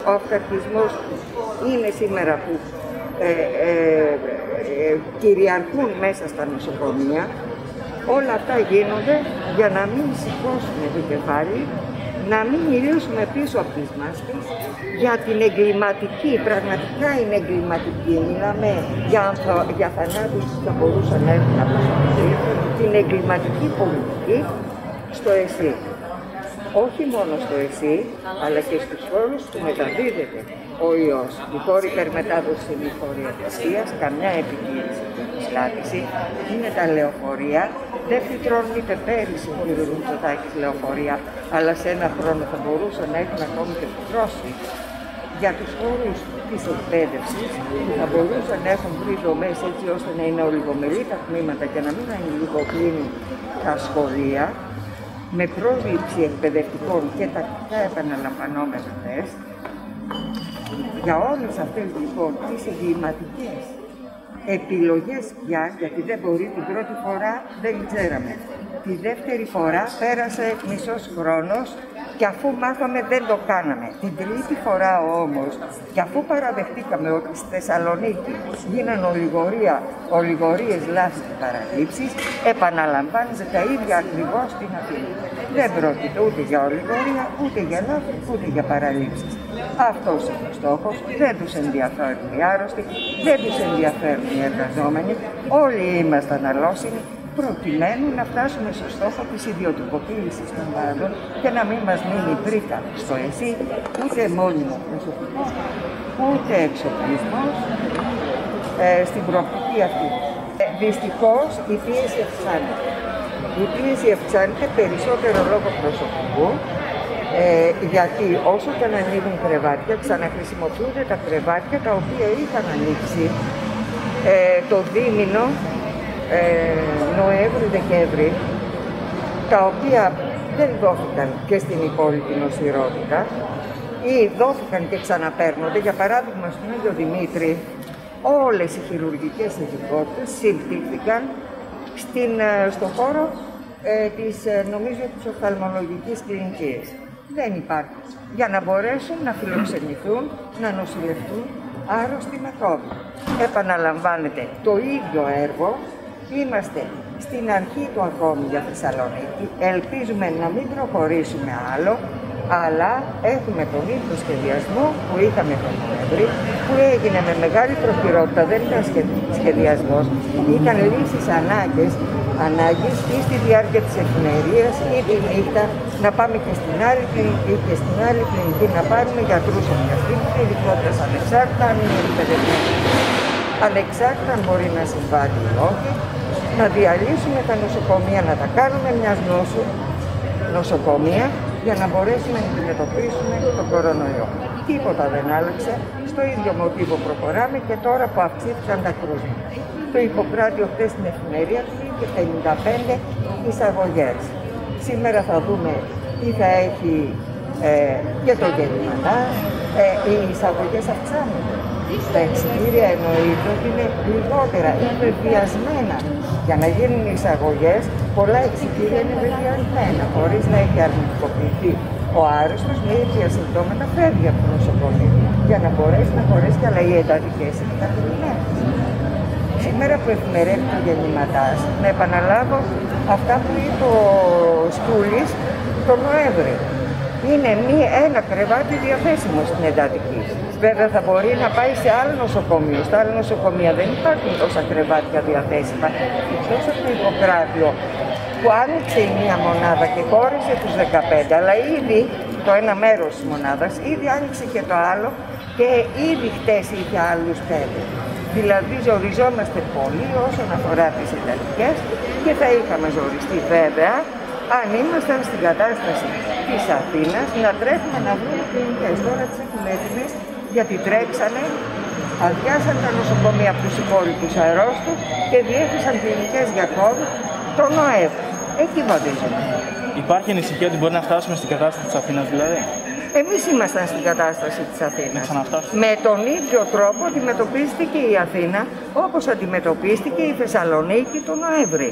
Ο αυταρχισμός είναι σήμερα που κυριαρχούν μέσα στα νοσοκομεία. Όλα αυτά γίνονται για να μην σηκώσουμε το κεφάλι, να μην μιλήσουμε πίσω από τις μάσκες για την εγκληματική, πραγματικά είναι εγκληματική. Μιλάμε για θανάτους που θα μπορούσαν να έχουν αποφασιστεί, την εγκληματική πολιτική στο ΕΣΥ. Όχι μόνο στο ΕΣΥ, αλλά και στους χώρους που μεταδίδεται ο ιός. Η χώρη υπερμετάδοση είναι η χώρη εργασίας, καμιά επιτήρηση και επισλάτηση, είναι τα λεωφορεία. Δεν φυτρώνουν ούτε πέρυσι ο κ. Μητσοτάκης λεωφορεία, αλλά σε ένα χρόνο θα μπορούσαν να έχουν ακόμη και φυτρώσει. Για τους χώρους της εκπαίδευσης, που θα μπορούσαν να έχουν βρει δομές έτσι ώστε να είναι ολιγομελή τα τμήματα και να μην ανοιγοκλίνουν τα σχολεία, με πρόληψη εκπαιδευτικών και τακτικά επαναλαμβανόμενα τεστ. Για όλες αυτές λοιπόν τις εγκληματικές επιλογές πια, γιατί δεν μπορεί, την πρώτη φορά δεν ξέραμε. Τη δεύτερη φορά πέρασε μισός χρόνος και αφού μάθαμε δεν το κάναμε. Την τρίτη φορά όμως, και αφού παραδεχτήκαμε ότι στη Θεσσαλονίκη γίνανε ολιγορίες, λάθη και παραλήψεις, επαναλαμβάνεται τα ίδια ακριβώς στην Αθήνα. Δεν πρόκειται ούτε για ολιγορία, ούτε για λάθη, ούτε για παραλήψεις. Αυτός είναι ο στόχος, δεν τους ενδιαφέρουν οι άρρωστοι, δεν τους ενδιαφέρουν οι εργαζόμενοι, όλοι ήμασταν αλώσιμοι, προκειμένου να φτάσουμε στο στόχο της ιδιωτικοποίησης των πάντων και να μην μας μείνει πρίκα στο ΕΣΥ, ούτε μόνιμο προσωπικό, ούτε εξοπλισμός στην προοπτική αυτή. Δυστυχώς η πίεση αυξάνεται. Η πίεση αυξάνεται περισσότερο λόγω προσωπικού, γιατί όσο και αν ανοίγουν κρεβάτια, ξαναχρησιμοποιούνται τα κρεβάτια τα οποία είχαν ανοίξει το δίμηνο Νοέμβρη-Δεκέμβρη, τα οποία δεν δόθηκαν και στην υπόλοιπη νοσηρότητα ή δόθηκαν και ξαναπαίρνονται. Για παράδειγμα, στον Άγιο Δημήτρη, όλες οι χειρουργικές ειδικότητες συμπτύχθηκαν στον χώρο νομίζω της οφθαλμολογικής κλινικής. Δεν υπάρχουν, για να μπορέσουν να φιλοξενηθούν, να νοσηλευτούν άρρωστοι με COVID. Επαναλαμβάνεται το ίδιο έργο. Είμαστε στην αρχή του ακόμη για Θεσσαλονίκη. Ελπίζουμε να μην προχωρήσουμε άλλο, αλλά έχουμε τον ίδιο σχεδιασμό που είχαμε τον Νοέμβρη, που έγινε με μεγάλη προχειρότητα, δεν ήταν σχεδιασμός, ήταν λύσεις ανάγκης ή στη διάρκεια της εφημερίας ή τη νύχτα να πάμε και στην άλλη κλινική και στην άλλη κλινική να πάρουμε γιατρούς ομοιαστικής ειδικότητας ανεξάρτητα αν είναι εκπαιδευμένοι. Ανεξάρτητα αν μπορεί να συμβάλλει ή όχι, να διαλύσουμε τα νοσοκομεία, να τα κάνουμε μιας νόσου νοσοκομεία για να μπορέσουμε να αντιμετωπίσουμε τον κορονοϊό. Τίποτα δεν άλλαξε, στο ίδιο μοτίβο προχωράμε και τώρα που αυξήθηκαν τα κρούσματα. Το Ιπποκράτιο χθες στην εφημερία του είχε 55 εισαγωγές. Σήμερα θα δούμε τι θα έχει και το γέννημα. Οι εισαγωγές αυξάνονται. Τα εξιτήρια εννοείται ότι είναι λιγότερα, είναι βεβαιασμένα. Για να γίνουν εισαγωγές, πολλά εξιτήρια είναι βεβαιασμένα, χωρίς να έχει αρνητικοποιηθεί. Ο άρρωστος με ίδια συμπτώματα φεύγει από το νοσοκομείο για να μπορέσει να χωρέσει, αλλά οι εντατικές είναι καθημερινές. Σήμερα που εφημερεύει το γεννηματάς, να επαναλάβω αυτά που είπε ο Σκούλης τον Νοέμβρη. Είναι ένα κρεβάτι διαθέσιμο στην εντατική. Βέβαια θα μπορεί να πάει σε άλλο νοσοκομείο. Στα άλλα νοσοκομεία δεν υπάρχουν τόσα κρεβάτια διαθέσιμα. Εκτός από το Ιπποκράτιο που άνοιξε η μία μονάδα και χώρισε τους 15, αλλά ήδη το ένα μέρος της μονάδας, ήδη άνοιξε και το άλλο και ήδη χτες είχε άλλους 5. Δηλαδή ζοριζόμαστε πολύ όσον αφορά τις εντατικές και θα είχαμε ζοριστεί βέβαια αν ήμασταν στην κατάσταση της Αθήνας να τρέχουμε να βρούμε κλινικές. Τώρα τις έχουμε έτοιμες γιατί τρέξανε, αδειάσαν τα νοσοκομεία από τους υπόλοιπους αρρώστους και διέθεσαν κλινικές για COVID τον Νοέμβρη. Εκεί βαδίζουμε. Υπάρχει ανησυχία ότι μπορεί να φτάσουμε στην κατάσταση της Αθήνας δηλαδή? Εμείς ήμασταν στην κατάσταση της Αθήνας. Με τον ίδιο τρόπο αντιμετωπίστηκε η Αθήνα όπως αντιμετωπίστηκε η Θεσσαλονίκη τον Νοέμβρη.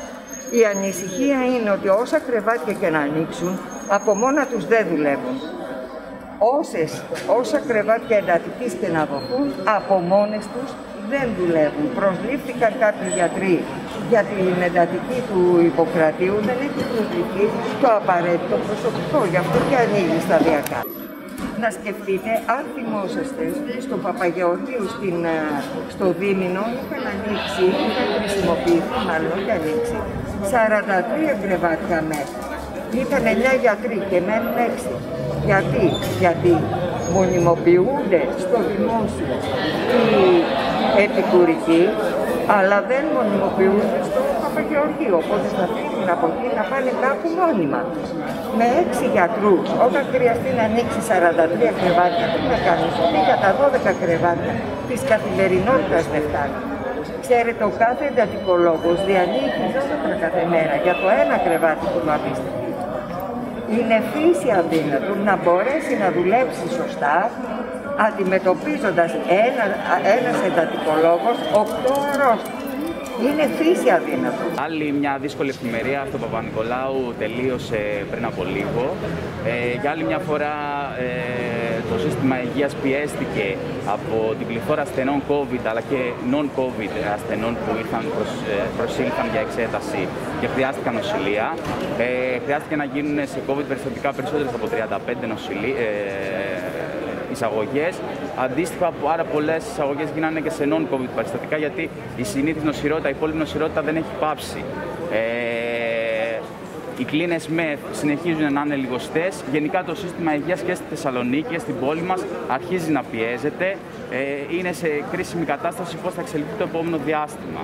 Η ανησυχία είναι ότι όσα κρεβάτια και να ανοίξουν, από μόνα τους δεν δουλεύουν. όσα κρεβάτια εντατικής και να δοθούν, από μόνες τους δεν δουλεύουν. Προσλήφθηκαν κάποιοι γιατροί για την εντατική του Ιπποκρατίου, δεν έχει προσληφθεί το απαραίτητο προσωπικό, γι' αυτό και ανοίγει σταδιακά. Να σκεφτείτε, αν θυμόσαστε, στο Παπαγεωργίου, στο Δήμηνο, είχαν χρησιμοποιηθεί, μάλλον και ανοίξει, 43 κρεβάτια μέσα. Ήταν 9 γιατροί και μένουν 6. Γιατί μονιμοποιούνται στο δημόσιο οι επικουρικοί, αλλά δεν μονιμοποιούνται στο Παπαγεωργείο. Οπότε θα φύγουν από εκεί να πάνε κάπου μόνιμα. Με 6 γιατρούς, όταν χρειαστεί να ανοίξει 43 κρεβάτια, τι να κάνεις, για τα 12 κρεβάτια της καθημερινότητας δεν φτάνει. Ξέρετε, ο κάθε εντατικολόγος διανοίγει 12 κάθε μέρα για το ένα κρεβάτι που του απίστευτο. Είναι φύση αδύνατο να μπορέσει να δουλέψει σωστά, αντιμετωπίζοντας ένας εντατικολόγος 8 αρρώστιες. Είναι φύση αδύνατο. Άλλη μια δύσκολη εφημερία στο Παπα-Νικολάου τελείωσε πριν από λίγο. Για άλλη μια φορά το σύστημα υγείας πιέστηκε από την πληθώρα ασθενών COVID αλλά και non-COVID ασθενών που προσήλθαν για εξέταση και χρειάστηκαν νοσηλεία. Χρειάστηκε να γίνουν σε COVID περιστατικά περισσότερες από 35 εισαγωγές. Αντίστοιχα, πάρα πολλές εισαγωγές γίνανε και σε non-COVID περιστατικά, γιατί η συνήθις νοσηρότητα, η υπόλοιπη νοσηρότητα δεν έχει πάψει. Οι κλίνες ΜΕΘ συνεχίζουν να είναι λιγοστές. Γενικά το σύστημα υγείας και στη Θεσσαλονίκη και στην πόλη μας αρχίζει να πιέζεται. Είναι σε κρίσιμη κατάσταση πώς θα εξελιχθεί το επόμενο διάστημα.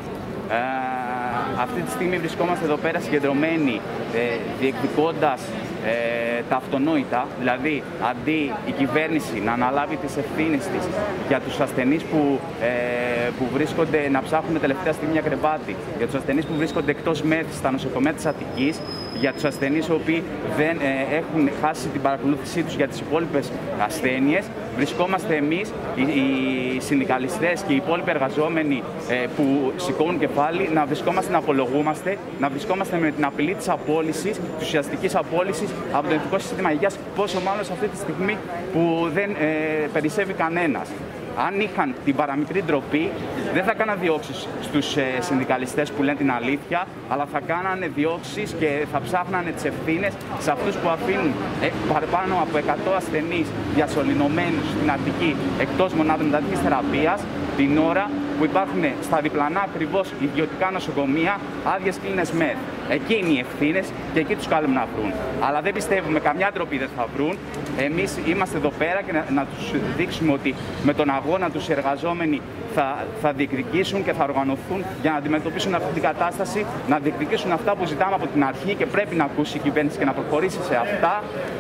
Αυτή τη στιγμή βρισκόμαστε εδώ πέρα συγκεντρωμένοι, διεκδικώντας τα αυτονόητα, δηλαδή αντί η κυβέρνηση να αναλάβει τις ευθύνες της για τους ασθενείς που βρίσκονται να ψάχνουν τελευταία στιγμή μια κρεβάτι, για τους ασθενείς που βρίσκονται εκτός ΜΕΘ στα νοσοκομεία της Αττικής, για τους ασθενείς οι οποίοι δεν έχουν χάσει την παρακολούθησή τους για τις υπόλοιπες ασθένειες, βρισκόμαστε εμείς, οι συνδικαλιστές και οι υπόλοιποι εργαζόμενοι που σηκώνουν κεφάλι, να βρισκόμαστε να απολογούμαστε, να βρισκόμαστε με την απειλή της απόλυσης, της ουσιαστικής απόλυσης από το Εθνικό Σύστημα Υγείας, πόσο μάλλον σε αυτή τη στιγμή που δεν περισσεύει κανένας. Αν είχαν την παραμικρή ντροπή, δεν θα κάναν διώξεις στους συνδικαλιστές που λένε την αλήθεια, αλλά θα κάνανε διώξεις και θα ψάχνανε τις ευθύνες σε αυτούς που αφήνουν παραπάνω από 100 ασθενείς διασωληνωμένους στην Αττική εκτός μονάδων εντατικής θεραπείας, την ώρα που υπάρχουν στα διπλανά ακριβώς ιδιωτικά νοσοκομεία άδειες κλίνες ΜΕΘ. Εκεί είναι οι ευθύνες και εκεί τους καλούμε να βρουν. Αλλά δεν πιστεύουμε, καμιά ντροπή δεν θα βρουν. Εμείς είμαστε εδώ πέρα και να τους δείξουμε ότι με τον αγώνα τους οι εργαζόμενοι θα διεκδικήσουν και θα οργανωθούν για να αντιμετωπίσουν αυτή την κατάσταση, να διεκδικήσουν αυτά που ζητάμε από την αρχή και πρέπει να ακούσει η κυβέρνηση και να προχωρήσει σε αυτά,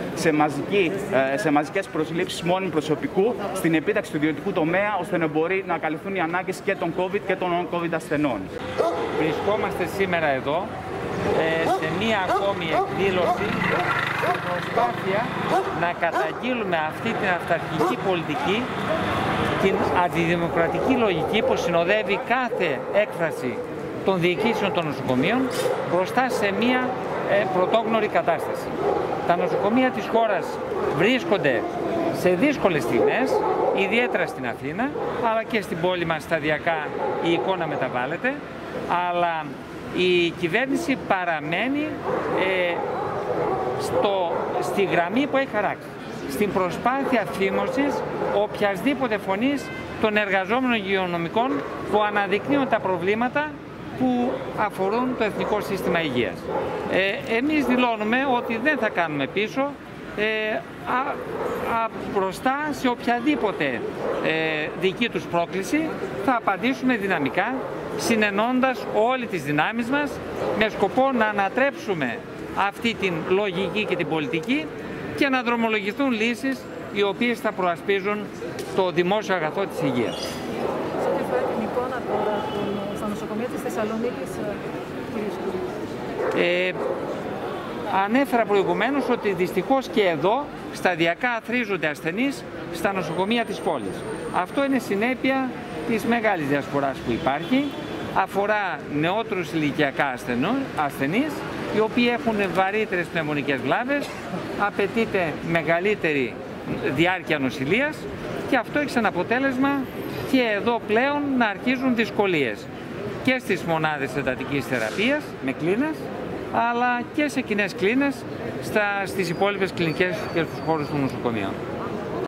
σε μαζικές προσλήψεις μόνιμου προσωπικού, στην επίταξη του ιδιωτικού τομέα, ώστε να μπορεί να καλυφθούν οι ανάγκες και των COVID και των non-COVID ασθενών. Βρισκόμαστε σήμερα εδώ σε μία ακόμη εκδήλωση στην προσπάθεια να καταγγείλουμε αυτή την αυταρχική πολιτική, την αντιδημοκρατική λογική που συνοδεύει κάθε έκφραση των διοικήσεων των νοσοκομείων μπροστά σε μία πρωτόγνωρη κατάσταση. Τα νοσοκομεία της χώρας βρίσκονται σε δύσκολες στιγμές, ιδιαίτερα στην Αθήνα, αλλά και στην πόλη μας σταδιακά η εικόνα μεταβάλλεται, αλλά η κυβέρνηση παραμένει στη γραμμή που έχει χαράξει, στην προσπάθεια φήμωσης οποιασδήποτε φωνής των εργαζόμενων υγειονομικών που αναδεικνύουν τα προβλήματα που αφορούν το Εθνικό Σύστημα Υγείας. Εμείς δηλώνουμε ότι δεν θα κάνουμε πίσω μπροστά σε οποιαδήποτε δική τους πρόκληση. Θα απαντήσουμε δυναμικά, συνενώντας όλες τις δυνάμεις μας με σκοπό να ανατρέψουμε αυτή την λογική και την πολιτική και να δρομολογηθούν λύσεις οι οποίες θα προασπίζουν το δημόσιο αγαθό της υγείας. Σε ό,τι αφορά την εικόνα τώρα στα νοσοκομεία της Θεσσαλονίκης, κύριε Σκούρη. Ανέφερα προηγουμένως ότι δυστυχώς και εδώ σταδιακά αθροίζονται ασθενείς στα νοσοκομεία της πόλης. Αυτό είναι συνέπεια της μεγάλης διασποράς που υπάρχει. Αφορά νεότερους ηλικιακά ασθενείς, οι οποίοι έχουν βαρύτερες πνευμονικές βλάβες, απαιτείται μεγαλύτερη διάρκεια νοσηλείας και αυτό έχει σαν αποτέλεσμα και εδώ πλέον να αρχίζουν δυσκολίες και στις μονάδες εντατικής θεραπείας με κλίνες, αλλά και σε κοινές κλίνες στις υπόλοιπες κλινικές και στους χώρους των νοσοκομείων.